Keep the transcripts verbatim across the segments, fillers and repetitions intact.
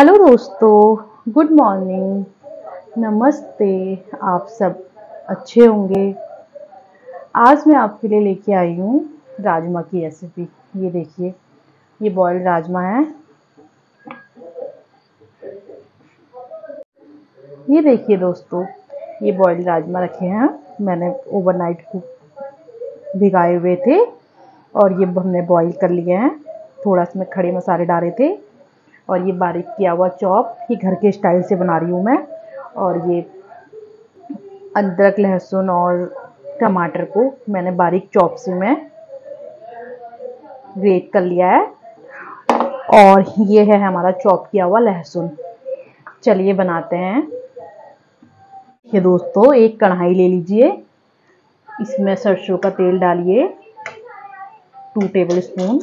Hello दोस्तों, good morning, नमस्ते। आप सब अच्छे होंगे। आज मैं आपके लिए लेके आई हूँ राजमा की रेसिपी। ये देखिए, ये बॉइल्ड राजमा है। ये देखिए दोस्तों, ये बॉइल्ड राजमा रखे हैं मैंने, ओवरनाइट को भिगाए हुए थे और ये हमने बॉईल कर लिए हैं। थोड़ा इसमें खड़े मसाले डाले थे और ये बारीक किया हुआ चॉप, ये घर के स्टाइल से बना रही हूँ मैं। और ये अदरक, लहसुन और टमाटर को मैंने बारीक चॉप से मैं ग्रेट कर लिया है। और ये है हमारा चॉप किया हुआ लहसुन। चलिए बनाते हैं। ये दोस्तों, एक कढ़ाई ले लीजिए, इसमें सरसों का तेल डालिए टू टेबल स्पून।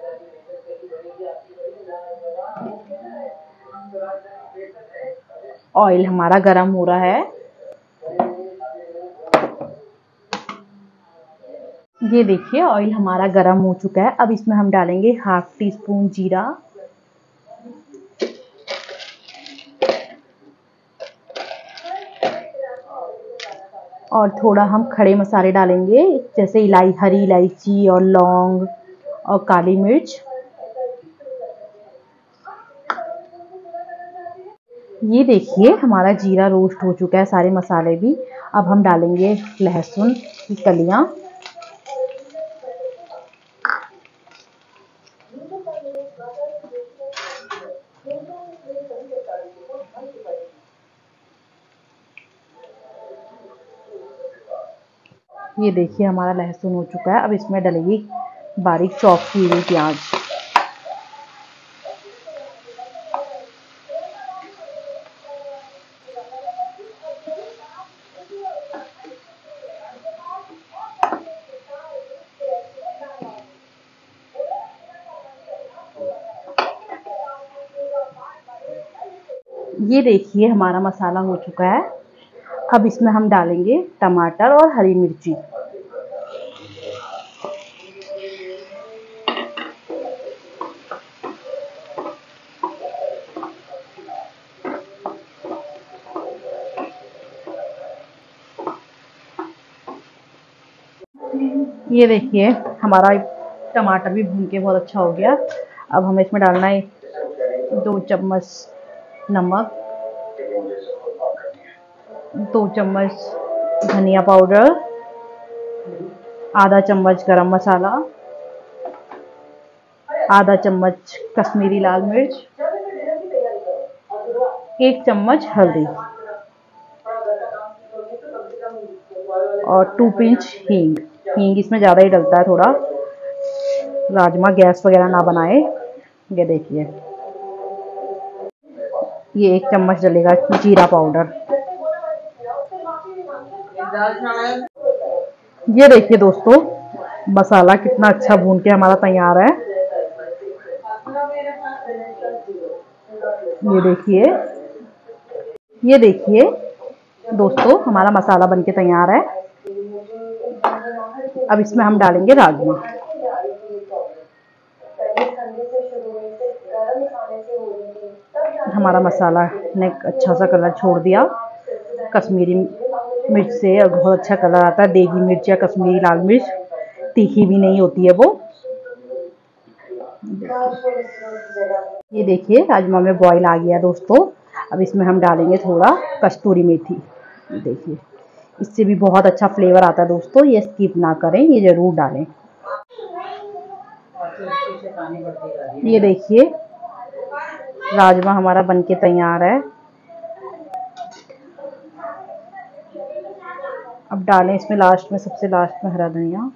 ऑयल हमारा गरम हो रहा है। ये देखिए, ऑयल हमारा गरम हो चुका है। अब इसमें हम डालेंगे हाफ टी स्पून जीरा, और थोड़ा हम खड़े मसाले डालेंगे जैसे इलाई हरी इलायची और लौंग और काली मिर्च। ये देखिए, हमारा जीरा रोस्ट हो चुका है, सारे मसाले भी। अब हम डालेंगे लहसुन की कलियां। ये देखिए, हमारा लहसुन हो चुका है। अब इसमें डलेगी बारीक चॉप की हुई प्याज। ये देखिए, हमारा मसाला हो चुका है। अब इसमें हम डालेंगे टमाटर और हरी मिर्ची। ये देखिए, हमारा टमाटर भी भून के बहुत अच्छा हो गया। अब हमें इसमें डालना है दो चम्मच नमक, दो चम्मच धनिया पाउडर, आधा चम्मच गरम मसाला, आधा चम्मच कश्मीरी लाल मिर्च, एक चम्मच हल्दी और टू पिंच हींग। हींग इसमें ज़्यादा ही डलता है थोड़ा, राजमा गैस वगैरह ना बनाए। ये देखिए, ये एक चम्मच डलेगा जीरा पाउडर। ये देखिए दोस्तों, मसाला कितना अच्छा भून के हमारा तैयार है। ये देखिए, ये देखिए दोस्तों, हमारा मसाला बनके तैयार है। अब इसमें हम डालेंगे राजमा। हमारा मसाला ने अच्छा सा कलर छोड़ दिया कश्मीरी मिर्च से, और बहुत अच्छा कलर आता है। देगी मिर्च या कश्मीरी लाल मिर्च तीखी भी नहीं होती है वो। ये देखिए, राजमा में बॉईल आ गया दोस्तों। अब इसमें हम डालेंगे थोड़ा कस्तूरी मेथी। ये देखिए, इससे भी बहुत अच्छा फ्लेवर आता है दोस्तों। ये स्किप ना करें, ये ज़रूर डालें। ये देखिए, राजमा हमारा बनके तैयार है। अब डालें इसमें लास्ट में, सबसे लास्ट में हरा धनिया।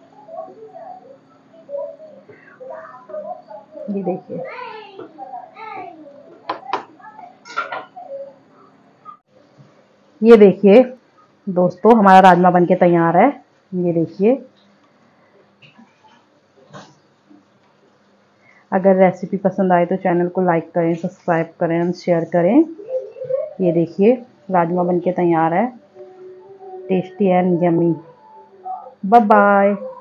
ये देखिए, ये देखिए दोस्तों, हमारा राजमा बनके तैयार है। ये देखिए, अगर रेसिपी पसंद आए तो चैनल को लाइक करें, सब्सक्राइब करें और शेयर करें। ये देखिए, राजमा बनके तैयार है, tasty and yummy. Bye bye.